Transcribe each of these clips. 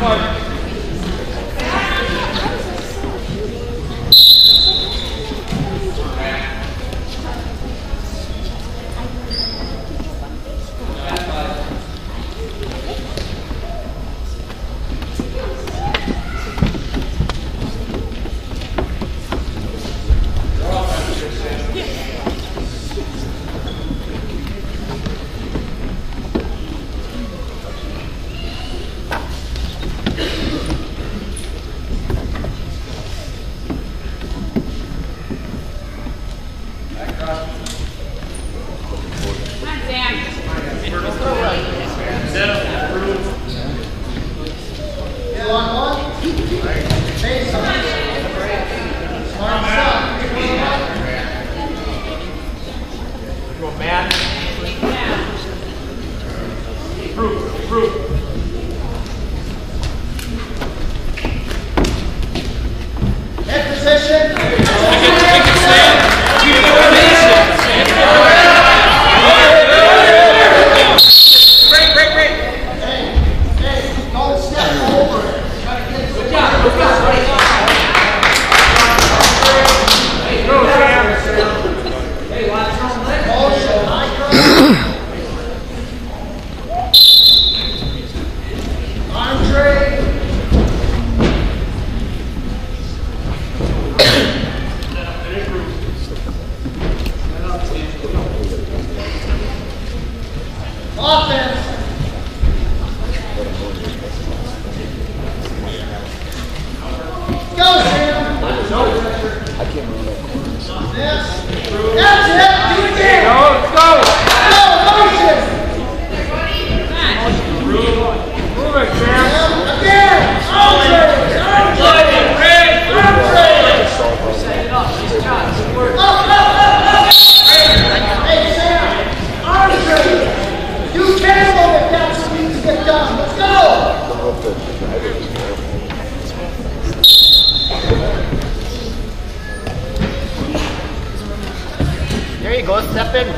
There you go, step in.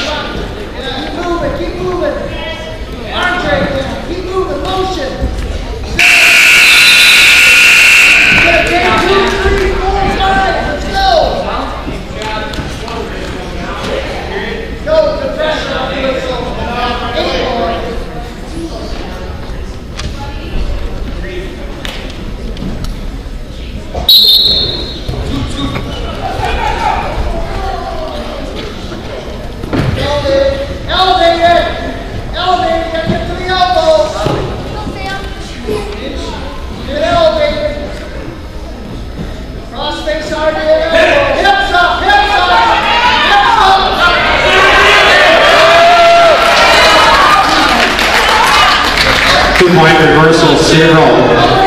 Keep moving. Andre, keep moving, motion. 2, 3, 4, 5, let's go. Go with the pressure on the whistle. 8 more. Elevate, get to the elbow. Get elevated. Cross face hard to the elbow. Hips up, hips up, hips up. 2-point reversal, 0.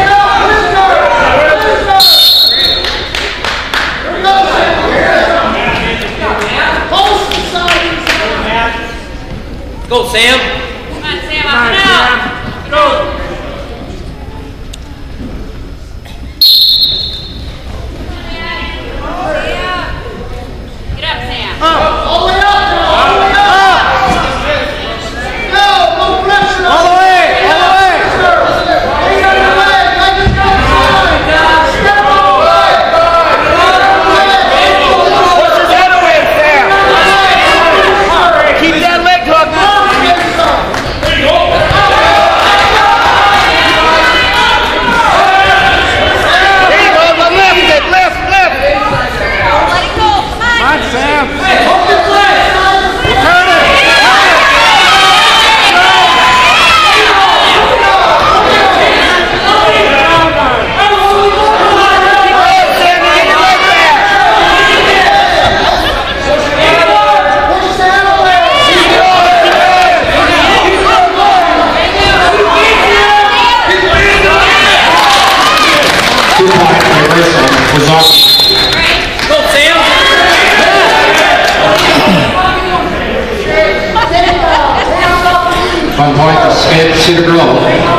Go, Sam. Come on, Sam, up and out. Go. Get up, Sam. All the way up now. All the way up. Go, no pressure. All the way. All the way. Lay on your leg, like it's outside. Step away. Push his head away, Sam. Keep that leg hooked. Go, Sam. 1 point to Skid Cedar Grove.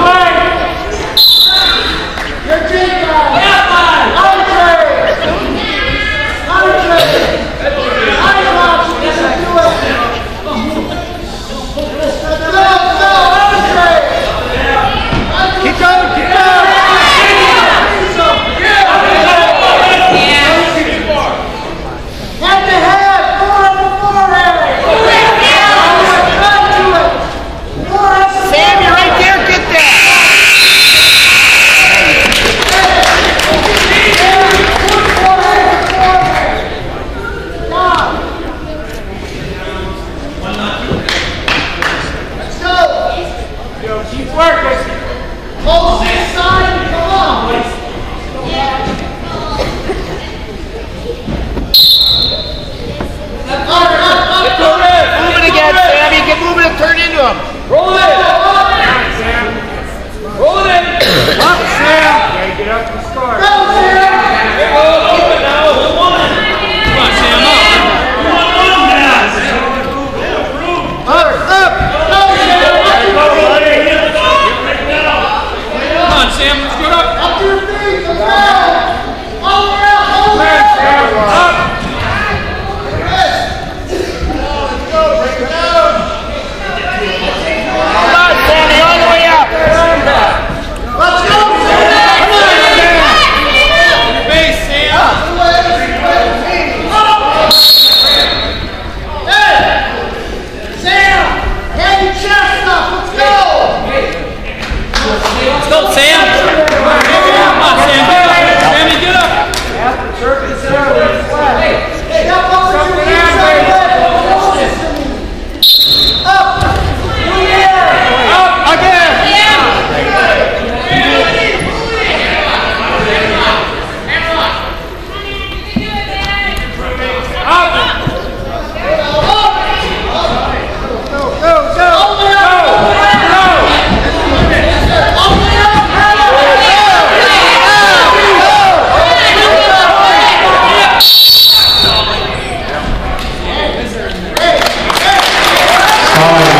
Keep going, keep going. work, Gracie. Hold this side, come on. Move it again, Sammy. Get moving and turn into him. Roll it in. Roll it in. Up, Sam. Get up and start. Go, Sam. Keep it now. Come on, Sam. Up. Go, Sam. Come on, Sam. Let's get up. Up to your feet. Let's go. All around. Hold it. Up. Come on, Sammy. All the way up. Let's go, Sam. Come on, Sam. Base, Sam. Hey, Sam. Head your chest up. Let's go. Let's go, Sam. Come on, Sam. Get up. Sammy, get up. Step up with your hands up. Up again. Solid.